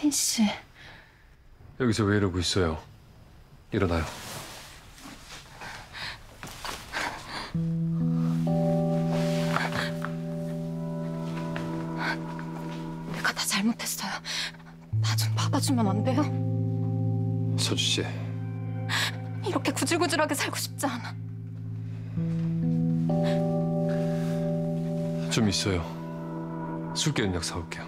혜인 씨. 여기서 왜 이러고 있어요? 일어나요. 내가 다 잘못했어요. 나 좀 받아주면 안 돼요? 서주 씨. 이렇게 구질구질하게 살고 싶지 않아. 좀 있어요. 술 깨는 약 사올게요.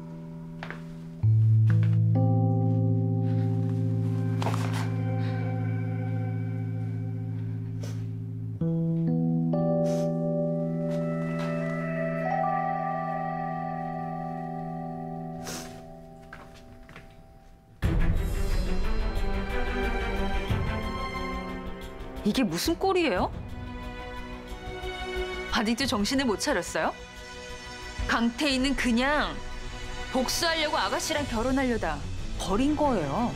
이게 무슨 꼴이에요? 아직도 정신을 못 차렸어요? 강태희는 그냥 복수하려고 아가씨랑 결혼하려다 버린 거예요.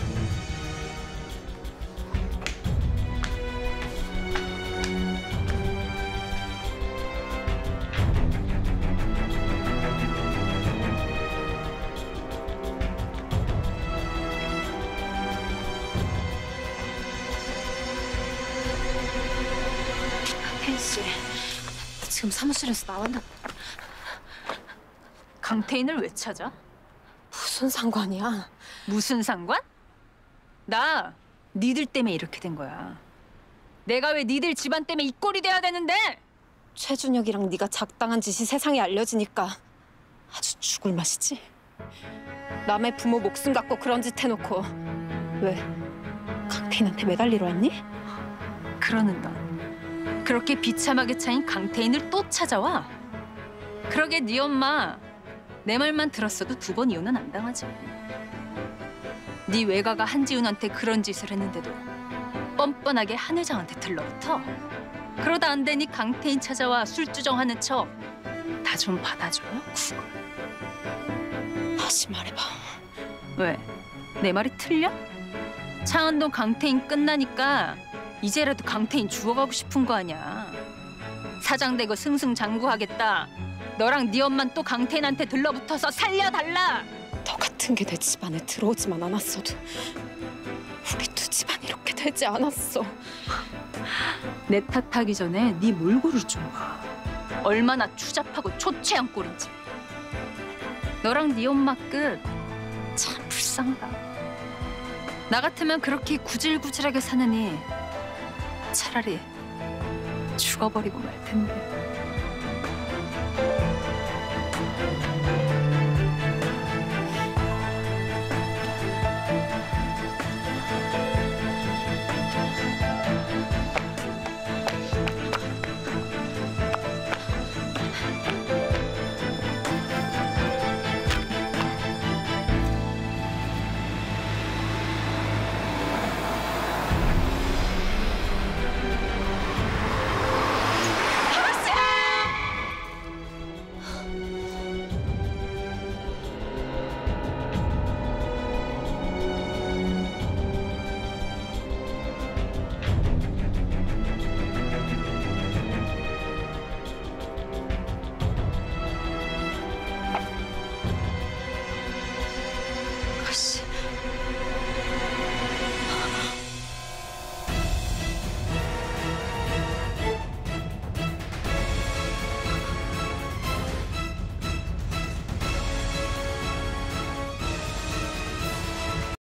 혜인 씨, 지금 사무실에서 나왔나? 강태인을 왜 찾아? 무슨 상관이야? 무슨 상관? 나 니들 때문에 이렇게 된 거야. 내가 왜 니들 집안 때문에 이 꼴이 돼야 되는데? 최준혁이랑 네가 작당한 짓이 세상에 알려지니까 아주 죽을 맛이지. 남의 부모 목숨 갖고 그런 짓 해놓고 왜 강태인한테 매달리러 왔니? 그러는 넌 그렇게 비참하게 차인 강태인을 또 찾아와? 그러게 네 엄마 내 말만 들었어도 2번 이혼은 안 당하지. 네 외가가 한지훈한테 그런 짓을 했는데도 뻔뻔하게 한 회장한테 들러붙어. 그러다 안 되니 강태인 찾아와 술주정하는 척 다 좀 받아줘요? 다시 말해봐. 왜? 내 말이 틀려? 창원동 강태인 끝나니까 이제라도 강태인 죽어가고 싶은 거 아니야. 사장되고 승승장구하겠다. 너랑 네 엄만 또 강태인한테 들러붙어서 살려달라. 너 같은 게 내 집안에 들어오지만 않았어도 우리 2 집안 이렇게 되지 않았어. 내 탓하기 전에 네 몰골을 좀 봐. 얼마나 추잡하고 초췌한 꼴인지. 너랑 네 엄마 끝 참 불쌍하다. 나 같으면 그렇게 구질구질하게 사느니 차라리 죽어버리고 말 텐데.